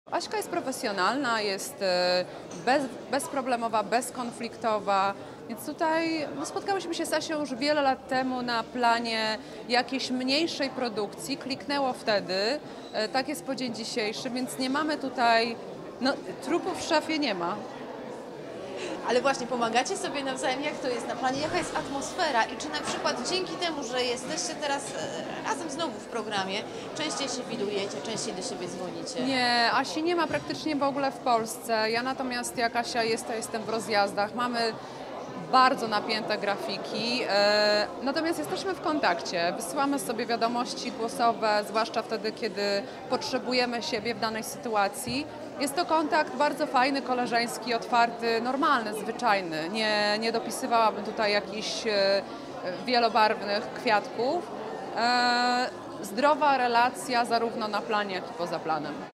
Aśka jest profesjonalna, jest bezproblemowa, bezkonfliktowa, więc tutaj spotkałyśmy się z Asią już wiele lat temu na planie jakiejś mniejszej produkcji, kliknęło wtedy, tak jest po dzień dzisiejszy, więc nie mamy tutaj, trupów w szafie nie ma. Ale właśnie pomagacie sobie nawzajem, jak to jest na planie, jaka jest atmosfera i czy na przykład dzięki temu, że jesteście teraz razem znowu w programie, częściej się widujecie, częściej do siebie dzwonicie? Nie, Asi nie ma praktycznie w ogóle w Polsce. Ja natomiast jak Asia jest, to jestem w rozjazdach. Mamy bardzo napięte grafiki, natomiast jesteśmy w kontakcie. Wysyłamy sobie wiadomości głosowe, zwłaszcza wtedy, kiedy potrzebujemy siebie w danej sytuacji. Jest to kontakt bardzo fajny, koleżeński, otwarty, normalny, zwyczajny. Nie dopisywałabym tutaj jakichś wielobarwnych kwiatków. Zdrowa relacja zarówno na planie, jak i poza planem.